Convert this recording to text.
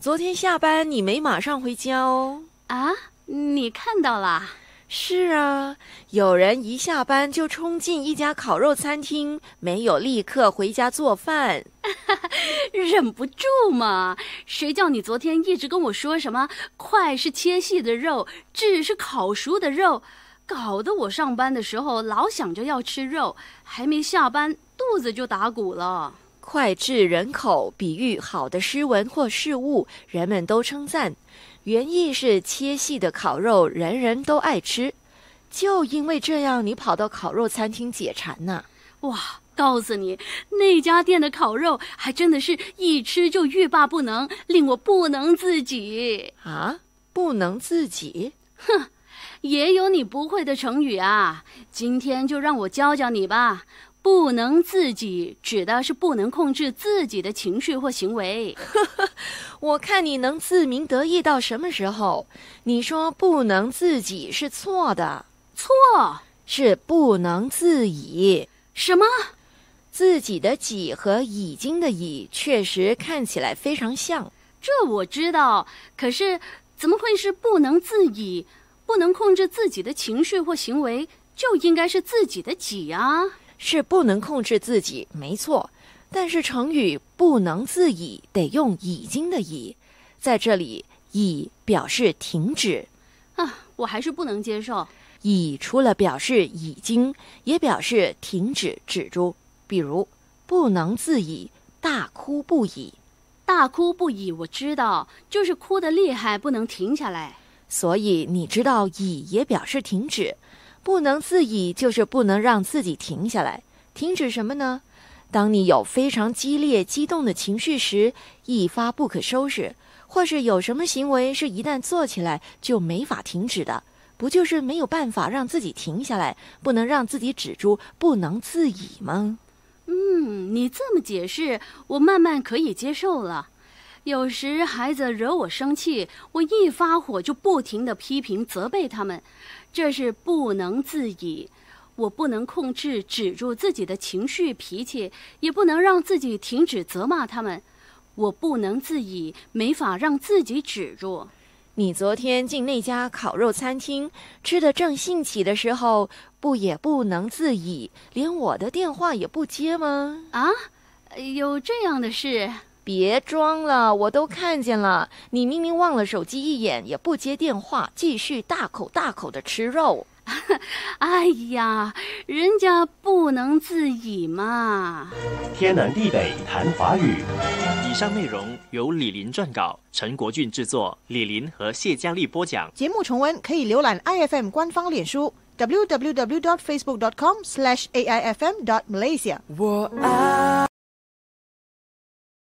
昨天下班你没马上回家哦。 啊，你看到了？ 是啊，有人一下班就冲进一家烤肉餐厅，没有立刻回家做饭。 忍不住嘛，谁叫你昨天一直跟我说什么块是切细的肉，质是烤熟的肉，搞得我上班的时候老想着要吃肉，还没下班肚子就打鼓了。 脍炙人口，比喻好的诗文或事物，人们都称赞。原意是切细的烤肉，人人都爱吃。就因为这样，你跑到烤肉餐厅解馋呢？ 哇，告诉你，那家店的烤肉还真的是一吃就欲罢不能，令我不能自己啊！不能自己？ 哼，也有你不会的成语啊，今天就让我教教你吧。不能自己指的是不能控制自己的情绪或行为。 我看你能自鸣得意到什么时候？你说不能自己是错的。 错， 是不能自已。 什么？ 自己的己和已经的已确实看起来非常像。 这我知道，可是怎么会是不能自已？不能控制自己的情绪或行为，就应该是自己的己啊。 是不能控制自己，没错。但是成语不能自已得用已经的已，在这里已表示停止啊，我还是不能接受。 已除了表示已经，也表示停止止住。比如不能自已，大哭不已。 大哭不已我知道，就是哭得厉害，不能停下来。 所以你知道已也表示停止，不能自已就是不能让自己停下来。停止什么呢？当你有非常激烈激动的情绪时，一发不可收拾，或是有什么行为是一旦做起来就没法停止的，不就是没有办法让自己停下来，不能让自己止住，不能自已吗？ 你这么解释，我慢慢可以接受了。有时孩子惹我生气，我一发火就不停地批评责备他们，这是不能自已。我不能控制止住自己的情绪脾气，也不能让自己停止责骂他们。我不能自已，没法让自己止住。 你昨天进那家烤肉餐厅，吃得正兴起的时候，不也不能自已，连我的电话也不接吗？ 啊，有这样的事？ 别装了，我都看见了。你明明望了手机一眼，也不接电话，继续大口大口的吃肉。 哎呀，人家不能自已嘛。 天南地北谈华语。 以上内容由李林撰稿，陈国俊制作，李林和谢佳丽播讲。 节目重温可以浏览 IFM 官方脸书 www.facebook.com/AIFM.Malaysia。 我爱